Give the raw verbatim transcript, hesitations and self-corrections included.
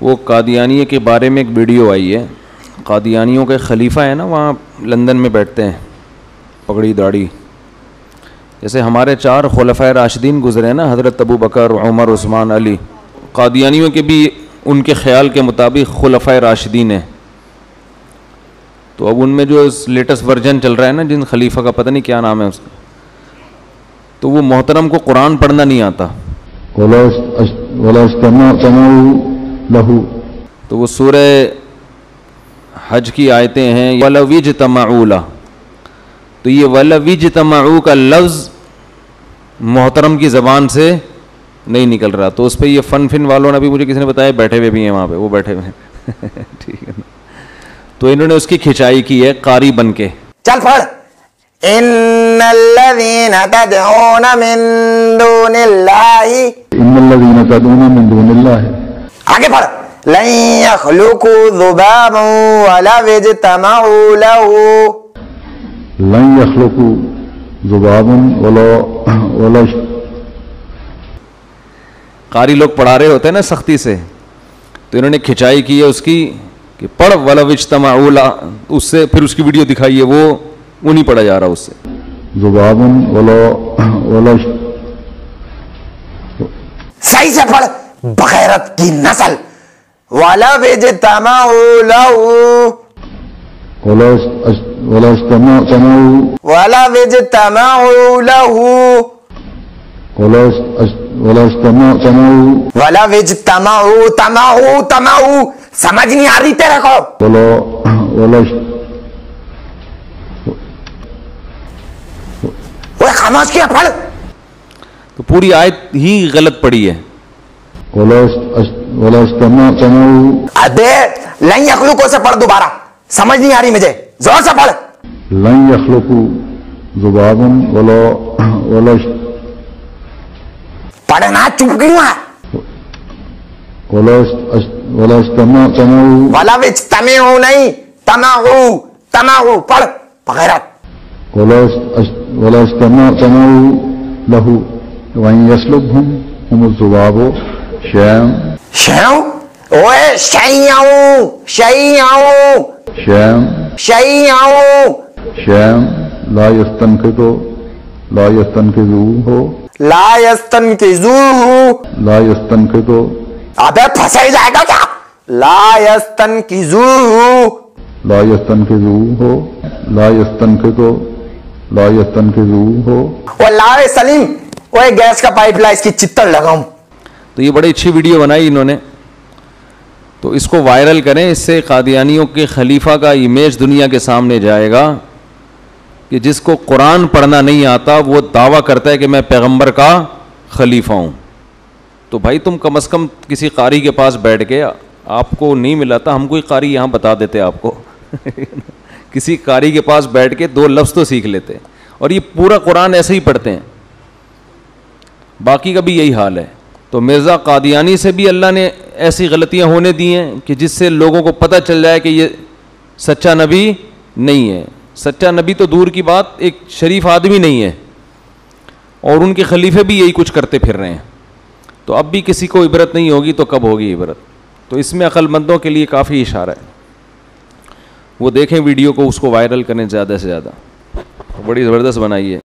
وہ قادیانیہ کے بارے میں ایک ویڈیو آئی ہے. قادیانیوں کے خلیفہ ہیں نا, وہاں لندن میں بیٹھتے ہیں, پگڑی داڑھی. جیسے ہمارے چار خلفائے راشدین گزرے نا, حضرت ابو بکر, عمر, عثمان, علی. قادیانیوں کے بھی ان کے خیال کے مطابق خلفائے راشدین ہیں. تو اب ان میں جو لیٹسٹ ورژن چل رہا ہے نا, جن خلیفہ کا پتہ نہیں کیا نام ہے اس کا, تو وہ محترم کو قرآن پڑھنا نہیں آتا. تو وہ سورہ حج کی آیتیں ہیں, وَلَوِ اجْتَمَعُوا لَهُ. تو یہ وَلَوِ اجْتَمَعُوا کا لفظ محترم کی زبان سے نہیں نکل رہا. تو اس پہ یہ فن فن والوں نے بھی مجھے کسی نے بتایا بیٹھے ہوئے بھی ہیں وہاں پہ, وہ بیٹھے ہوئے ہیں. ٹھیک ہے نا. تو انہوں نے اس کی کھچائی کی ہے قاری بن کے. چل پڑھ. ان الذين تدعون من دون الله ان الذين تدعون من دون الله. آگے پڑھ. لن يخلقوا ذبابا ولو اجتمعوا له. لن يخلقوا ذبابا ولو ولو. قاری لوگ پڑھا رہے ہوتے ہیں نا سختی سے, تو انہوں نے کھچائی کی ہے اس کی کہ پڑھ ولو اجتمعوا له, اس سے پھر اس کی ویڈیو دکھائی ہے, وہ وہ نہیں پڑھا جا رہا اس سے. ذبابا ولو ولو. صحیح سے پڑھ. بغیرت کی نسل. ولو اجتمعوا له ولو ولو اجتمعوا ولو اجتمعوا له ولو ولو اجتمعوا ولو اجتمعوا تمعوا تمعوا. سمجھ نہیں آ رہی تیرے کو؟ ولو ولو. وہ خاموش کیا, پڑھ. تو پوری آیت ہی غلط پڑھی ہے. ولو ولو اجتمعوا. ابے لن یخلقوا سے پڑھ دوبارہ, سمجھ نہیں آ رہی مجھے, زور سے پڑھ. لن يخلقوا ذبابا ولو ولو. پڑھنا چپ کیوں ہے؟ ولو ولو اجتمعوا. ولو اجتمعوا نہیں, تمعوا تمعوا پڑھ. بغیرت. ولو ولو اجتمعوا له وان يسلبهم هم الذباب شيئا شیوں. اوے شیوں شیوں شيئا شیوں شيئا لا يستنقذ لا يستنقذوه لا يستنقذوه لا يستنقذ. ابے پھنسے جائے گا کیا؟ لا يستنقذوه لا يستنقذوه لا يستنقذ لا يستنقذوه. وہ لا سلیم, وہ گیس کا پائپ لا, اس کی چتر لگاؤں. تو یہ بڑی اچھی ویڈیو بنائی انہوں نے, تو اس کو وائرل کریں. اس سے قادیانیوں کے خلیفہ کا امیج دنیا کے سامنے جائے گا کہ جس کو قرآن پڑھنا نہیں آتا وہ دعویٰ کرتا ہے کہ میں پیغمبر کا خلیفہ ہوں. تو بھائی تم کم از کم کسی قاری کے پاس بیٹھ کے, آپ کو نہیں ملا تھا, ہم کوئی قاری یہاں بتا دیتے آپ کو. کسی قاری کے پاس بیٹھ کے دو لفظ تو سیکھ لیتے. اور یہ پورا قرآن ایسے ہی پڑھتے ہیں, باقی کا بھی یہی حال ہے. تو مرزا قادیانی سے بھی اللہ نے ایسی غلطیاں ہونے دی ہیں کہ جس سے لوگوں کو پتہ چل جائے کہ یہ سچا نبی نہیں ہے. سچا نبی تو دور کی بات, ایک شریف آدمی نہیں ہے, اور ان کے خلیفے بھی یہی کچھ کرتے پھر رہے ہیں. تو اب بھی کسی کو عبرت نہیں ہوگی تو کب ہوگی عبرت؟ تو اس میں عقل مندوں کے لیے کافی اشارہ ہے. وہ دیکھیں ویڈیو کو, اس کو وائرل کریں زیادہ سے زیادہ, بڑی زبردست بنائی ہے.